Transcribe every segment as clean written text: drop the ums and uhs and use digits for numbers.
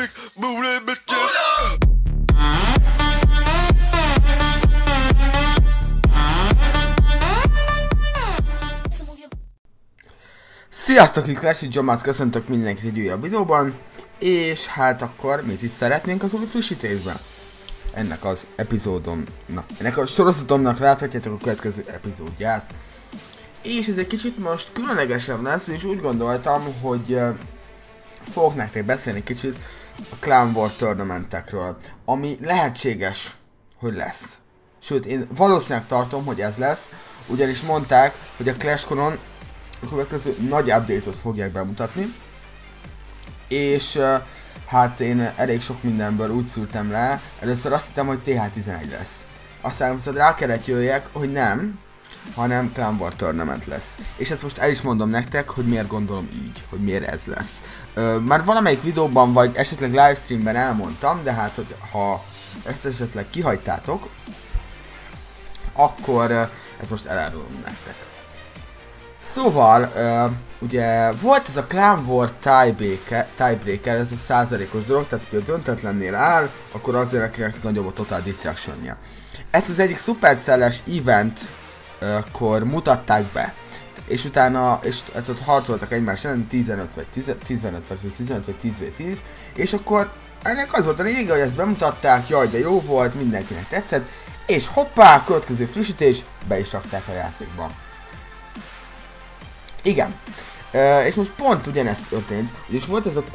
big booty bitches. Sziasztok, itt Clash Jomász, köszöntök mindenkit egy újabb videóban. És hát akkor mit is szeretnénk az új frissítésben? Ennek az epizódom, ennek a sorozatomnak láthatjátok a következő epizódját. És ez egy kicsit most különlegesebb lesz, és úgy gondoltam, hogy fogok nektek beszélni kicsit a Clan War tournamentekről, ami lehetséges, hogy lesz. Sőt, én valószínűleg tartom, hogy ez lesz, ugyanis mondták, hogy a ClashConon a következő nagy update-ot fogják bemutatni. És hát én elég sok mindenből úgy szültem le, először azt hittem, hogy TH11 lesz. Aztán viszont rá kellett jöjjek, hogy nem, hanem Clan War Tournament lesz. És ezt most el is mondom nektek, hogy miért gondolom így, hogy miért ez lesz. Már valamelyik videóban, vagy esetleg livestreamben elmondtam, de hát, hogy ha ezt esetleg kihagytátok, akkor ezt most elárulom nektek. Szóval, ugye volt ez a Clan War tiebreaker, ez a százalékos dolog, tehát hogyha döntetlennél áll, akkor azért akinek nagyobb a total distractionja. Ezt az egyik Supercell-es eventkor mutatták be, és utána, hát ott harcoltak egymás ellen 15 vagy 15 versus 15 vagy 10v10, és akkor ennek az volt a lényege, hogy ezt bemutatták, jaj de jó volt, mindenkinek tetszett, és hoppá, következő frissítés, be is rakták a játékba. Igen, és most pont ugyanezt történt, és volt ez a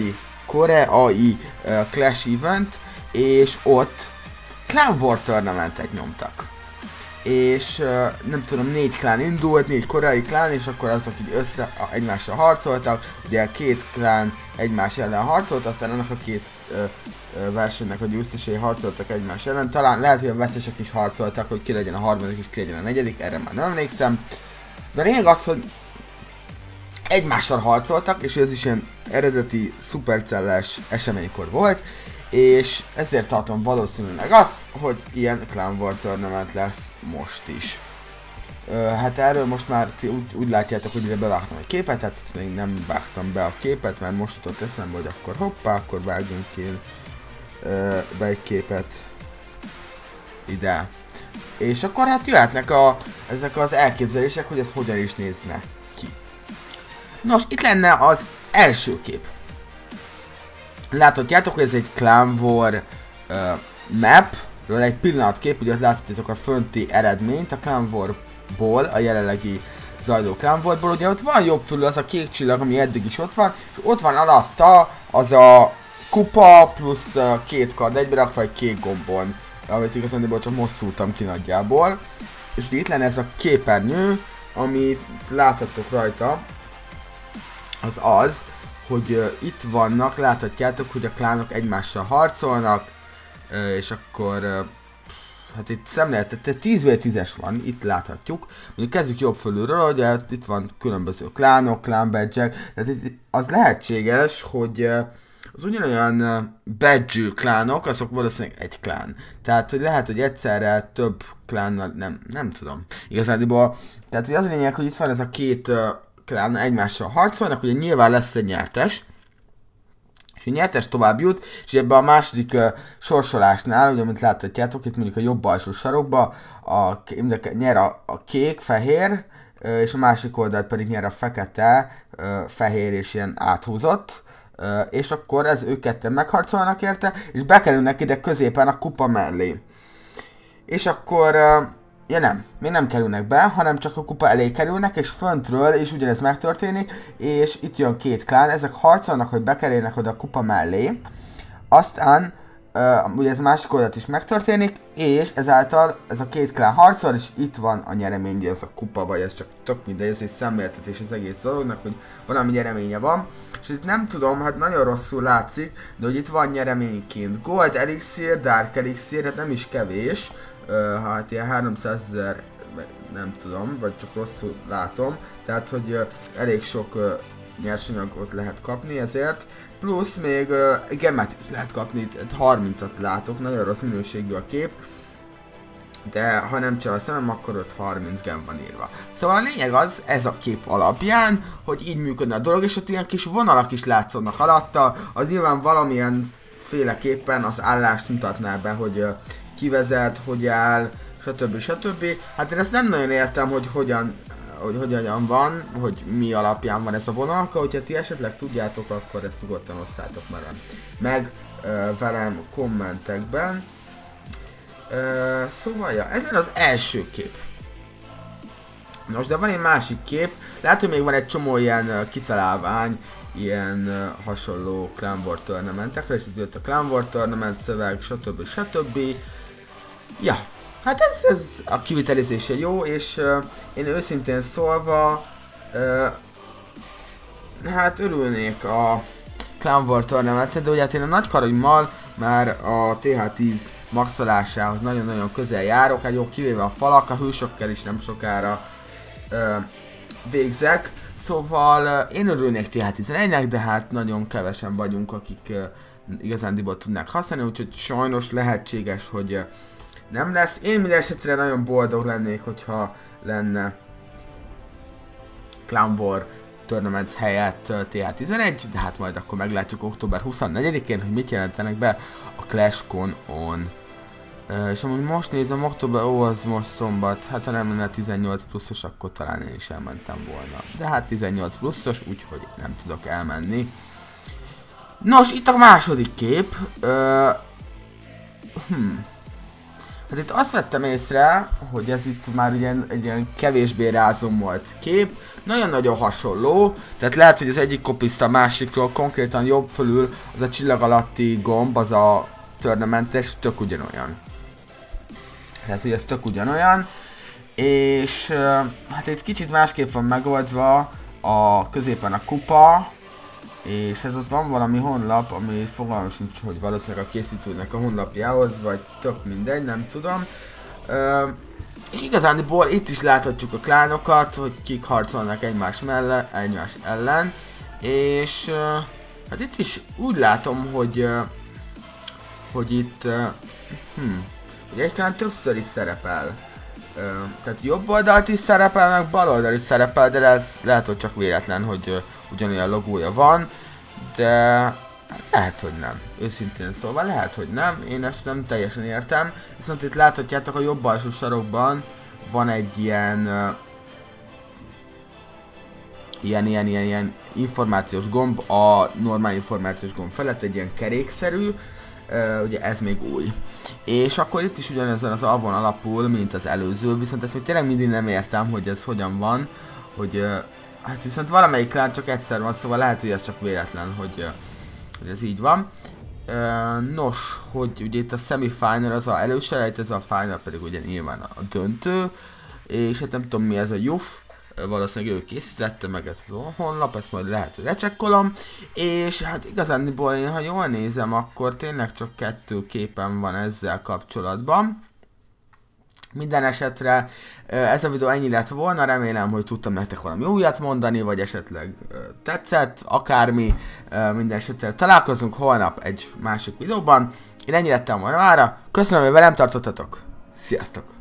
koreai Clash event, és ott Clan War tournamentet nyomtak. És nem tudom, 4 klán indult, 4 koreai klán, és akkor azok így egymással harcoltak, ugye 2 klán egymás ellen harcolt, aztán annak a 2 versenynek a győztesei harcoltak egymás ellen, talán lehet, hogy a vesztesek is harcoltak, hogy ki legyen a harmadik és ki legyen a negyedik, erre már nem emlékszem. De a lényeg az, hogy egymással harcoltak, és ez is ilyen eredeti Supercell-es eseménykor volt, és ezért tartom valószínűleg azt, hogy ilyen Clan War tournament lesz most is. Hát erről most már úgy látjátok, hogy ide bevágtam egy képet, tehát ezt még nem vágtam be a képet, mert most jutott eszembe, hogy akkor hoppá, akkor vágjunk ki be egy képet ide. És akkor hát jöhetnek ezek az elképzelések, hogy ez hogyan is nézne ki. Nos, itt lenne az első kép. Láthatjátok, hogy ez egy Clan War mapről egy pillanatkép, ugye láthatjátok a fönti eredményt a Clan Warból, a jelenlegi zajló Clan Warból, ugye ott van jobb fölül az a kék csillag, ami eddig is ott van, és ott van alatta az a kupa plusz 2 kard egyberakva egy kék gombon, amit igazán csak most szúrtam ki nagyjából. És ugye itt lenne ez a képernyő, amit láthattok rajta, az, hogy itt vannak, láthatjátok, hogy a klánok egymással harcolnak, és akkor, hát itt szemléltetett 10v10-es van, itt láthatjuk. Mondjuk kezdjük jobb fölülről, ugye itt van különböző klánok, klán badge-ek, tehát itt az lehetséges, hogy az ugyanolyan badge klánok, azok valószínűleg egy klán. Tehát, hogy lehet, hogy egyszerre több klánnal, nem tudom. Igazából, tehát hogy az a lényeg, hogy itt van ez a 2 klán egymással harcolnak, ugye nyilván lesz egy nyertes, és a nyertes tovább jut, és ebben a második sorsolásnál, ugye mint láthatjátok, itt mondjuk a jobb alsó sarokba nyer a kék, fehér, és a másik oldalt pedig nyer a fekete, fehér és ilyen áthúzott, és akkor ők ketten megharcolnak érte, és bekerülnek ide középen a kupa mellé. És akkor még nem kerülnek be, hanem csak a kupa elé kerülnek, és föntről is ugyanez megtörténik, és itt jön 2 klán, ezek harcolnak, hogy bekerülnek oda a kupa mellé, aztán ugye ez másik oldalt is megtörténik, és ezáltal ez a 2 klán harcol, és itt van a nyeremény, ugye ez a kupa, vagy ez csak tök mindegy, ez egy szemléltetés az egész dolognak, hogy valami nyereménye van, és itt nem tudom, hát nagyon rosszul látszik, de hogy itt van nyereményként Gold Elixir, Dark Elixir, hát nem is kevés, hát ilyen 300 000, nem tudom, vagy csak rosszul látom, tehát hogy elég sok nyersanyagot lehet kapni ezért, plusz még gemet is lehet kapni, 30-at látok, nagyon rossz minőségű a kép, de ha nem csal a szemem, akkor ott 30 gen van írva. Szóval a lényeg az, ez a kép alapján, hogy így működne a dolog, és ott ilyen kis vonalak is látszódnak alatta, az nyilván valamilyen féleképpen az állást mutatná be, hogy kivezet, hogy áll, stb. Hát én ezt nem nagyon értem, hogy hogyan van, hogy mi alapján van ez a vonalka, hogyha ti esetleg tudjátok, akkor ezt nyugodtan osszátok meg velem kommentekben. Szóval, ja, ez az első kép. Nos, de van egy másik kép. Lehet, hogy még van egy csomó ilyen kitalálvány, ilyen hasonló Clan War tournamentekre, és itt jött a Clan War tournament szöveg, stb. Ja, hát ez a kivitelezése jó, és én őszintén szólva, hát örülnék a Clan War tournament, de ugye hát én a nagykaronymal már a TH10 maxolásához nagyon-nagyon közel járok, hát jó, kivéve a falak, a hősökkel is nem sokára végzek. Szóval én örülnék TH11-nek, de hát nagyon kevesen vagyunk, akik igazándiból tudnák használni, úgyhogy sajnos lehetséges, hogy nem lesz. Én minden esetre nagyon boldog lennék, hogyha lenne Clan War Tournaments helyett TH11, de hát majd akkor meglátjuk október 24-én, hogy mit jelentenek be a ClashCon-on. És amúgy most nézem, október, az most szombat, hát ha nem lenne 18 pluszos, akkor talán én is elmentem volna. De hát 18 pluszos, úgyhogy nem tudok elmenni. Nos, itt a második kép. Hát itt azt vettem észre, hogy ez itt már egy ilyen kevésbé rázomolt kép. Nagyon-nagyon hasonló, tehát lehet, hogy az egyik kopiszta a másikról, konkrétan jobb fölül az a csillag alatti gomb, az a tournamentes, tök ugyanolyan. Tehát, hogy ez tök ugyanolyan. És hát itt kicsit másképp van megoldva a középen a kupa, és hát ott van valami honlap, ami fogalmam sincs, hogy valószínűleg a készítőnek a honlapjához, vagy tök mindegy, nem tudom. És igazániból itt is láthatjuk a klánokat, hogy kik harcolnak egymás ellen, és hát itt is úgy látom, hogy itt ugye egy klán többször is szerepel. Tehát jobb oldalt is szerepel, meg bal oldalt is szerepel, de ez lehet, hogy csak véletlen, hogy ugyanolyan logója van, de lehet, hogy nem. Őszintén szóval lehet, hogy nem. Én ezt nem teljesen értem. Viszont itt láthatjátok, a jobb alsó sarokban van egy ilyen információs gomb, a normál információs gomb felett egy ilyen kerékszerű, ugye ez még új. És akkor itt is ugyanezen az alvon alapul, mint az előző, viszont ezt még tényleg mindig nem értem, hogy ez hogyan van, hogy hát viszont valamelyik klán csak egyszer van, szóval lehet, hogy ez csak véletlen, hogy ez így van. Nos, hogy ugye itt a semifinal az a előselejt, ez a final pedig ugye nyilván a döntő, és hát nem tudom mi ez a Juf, valószínűleg ő készítette meg ezt a honlap, ezt majd lehet, hogy lecsekkolom, és hát igazániból én, ha jól nézem, akkor tényleg csak 2 képen van ezzel kapcsolatban. Minden esetre ez a videó ennyi lett volna, remélem, hogy tudtam nektek valami újat mondani, vagy esetleg tetszett, akármi. Minden esetre találkozunk holnap egy másik videóban. Én ennyi lettem volna mára, köszönöm, hogy velem tartottatok, sziasztok!